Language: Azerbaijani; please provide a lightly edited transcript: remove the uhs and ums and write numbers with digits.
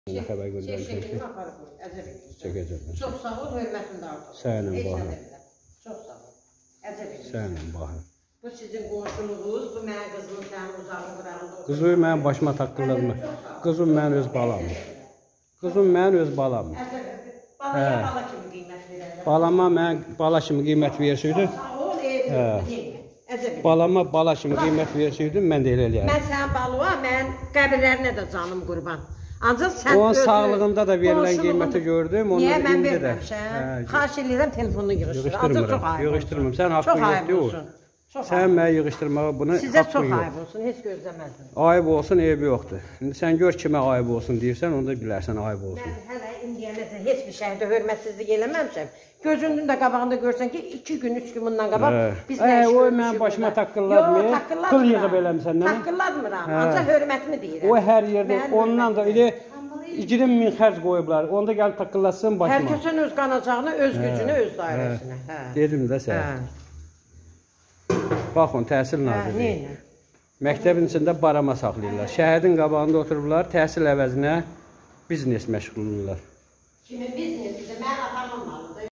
Xəbər göndərmişəm ki, çəkəcəm. Çox sağ ol, hörmətində artıq. Sənin baxın. Çox sağ ol. Əcəb edin. Sənin baxın. Bu sizin qonşuluğunuz, bu mənim qızımın sənin uzağın qırağında. Qızı mənim başıma taqqırladım. Qızım mənim öz balamdır. Qızım mənim öz balamdır. Balaya bala kimi qiymət verərlər. Balama mən bala kimi qiymət versəydim. Sağ ol, deyil. Əcəb edin. Balama bala kimi qiymət versəydim, mən də elə eləyərdim. Mən sənin balığa, mən qəbirlərinə də canım qurban. Ancaq sən onun sağlığında da verilən qiyməti gördüm. Niyə mən verməmişəm? Xahiş edirəm telefonunu yığışdır. Ancaq çox ayıb. Yığışdırmıram. Sən haqqın yoxdur. Sən mənə yığışdırmağa bunu sizə çox ayıb olsun, heç gözləmədim. Ayıb olsun, eybi yoxdur. İndi sən gör kimə ayıb olsun deyirsən, onda bilərsən ayıb olsun. Mən hələ indiyənəcən heç bir şeydə hörmətsizlik eləməmişəm. Gözünün də qabağında görsən ki, 2 gün, 3 gün bundan qabaq biz nə iş görmüşük. O mən başıma taqqırlatmıyor. Pul yığıb eləmişsən nə? Taqqırlatmıram, ancaq hörmətimi deyirəm. O hər yerdə, ondan da elə 20.000 xərc qoyublar. Onda gəlib taqqırlatsın başıma. Hər kəsin öz qanacağına, öz gücünə, öz dairəsinə. Dedim də sən. Baxın, Təhsil Nazirliyi. Məktəbin içində barama saxlayırlar. Şəhidin qabağında otururlar, təhsil əvəzinə biznes məşğul olurlar. Kimi biznes?